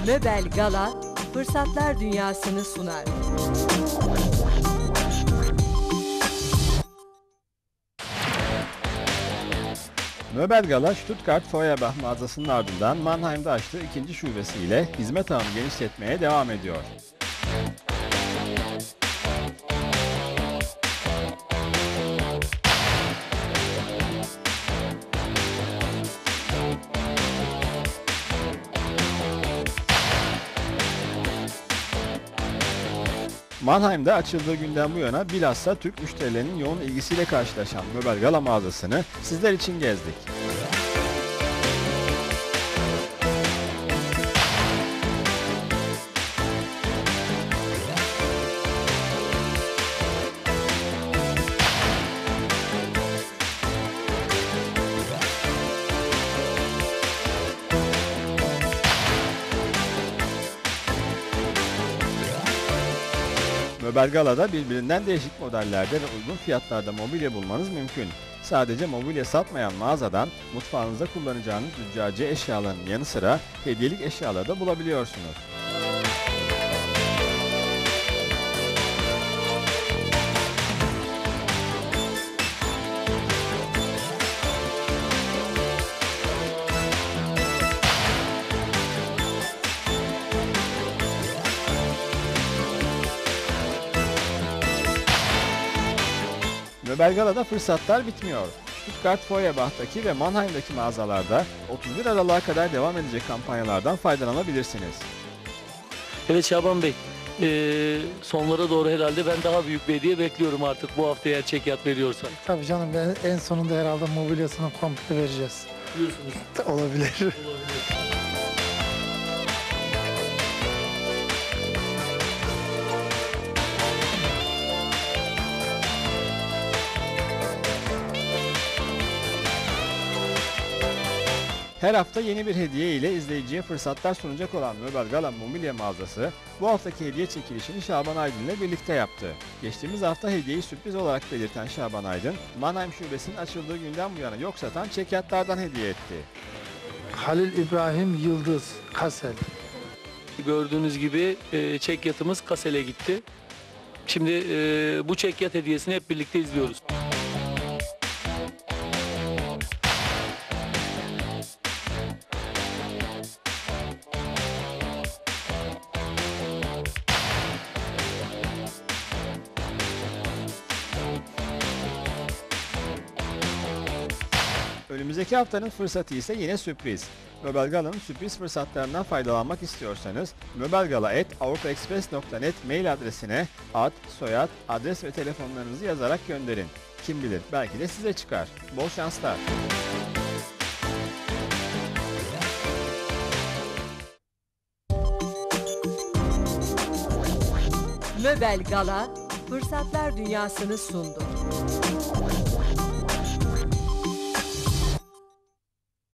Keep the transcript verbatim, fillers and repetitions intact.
Möbel Gala, fırsatlar dünyasını sunar. Möbel Gala, Stuttgart Feuerbach mağazasının ardından Mannheim'da açtığı ikinci şubesiyle hizmet ağını genişletmeye devam ediyor. Mannheim'da açıldığı günden bu yana bilhassa Türk müşterilerinin yoğun ilgisiyle karşılaşan Möbel Gala mağazasını sizler için gezdik. Möbel Gala'da birbirinden değişik modellerde ve uygun fiyatlarda mobilya bulmanız mümkün. Sadece mobilya satmayan mağazadan mutfağınızda kullanacağınız züccaciye eşyalarının yanı sıra hediyelik eşyaları da bulabiliyorsunuz. Möbel Gala'da fırsatlar bitmiyor. Stuttgart Feuerbach'taki ve Mannheim'daki mağazalarda otuz bir Aralık'a kadar devam edecek kampanyalardan faydalanabilirsiniz. Evet Şaban Bey, ee, sonlara doğru herhalde ben daha büyük bir hediye bekliyorum artık bu hafta eğer çekyat veriyorsan. Tabii canım, ben en sonunda herhalde mobilyasını komple vereceğiz. Diyorsunuz. Olabilir. Olabilir. Her hafta yeni bir hediye ile izleyiciye fırsatlar sunacak olan Möbel Gala mobilya mağazası bu haftaki hediye çekilişini Şaban Aydın ile birlikte yaptı. Geçtiğimiz hafta hediyeyi sürpriz olarak belirten Şaban Aydın, Mannheim şubesinin açıldığı günden bu yana yok satan çekyatlardan hediye etti. Halil İbrahim Yıldız, Kasel. Gördüğünüz gibi e, çekyatımız Kasel'e gitti. Şimdi e, bu çekyat hediyesini hep birlikte izliyoruz. Önümüzdeki haftanın fırsatı ise yine sürpriz. Möbel Gala'nın sürpriz fırsatlarından faydalanmak istiyorsanız möbelgala at avrupaexpress nokta net mail adresine ad, soyad, adres ve telefonlarınızı yazarak gönderin. Kim bilir, belki de size çıkar. Bol şanslar. Möbel Gala, fırsatlar dünyasını sundu.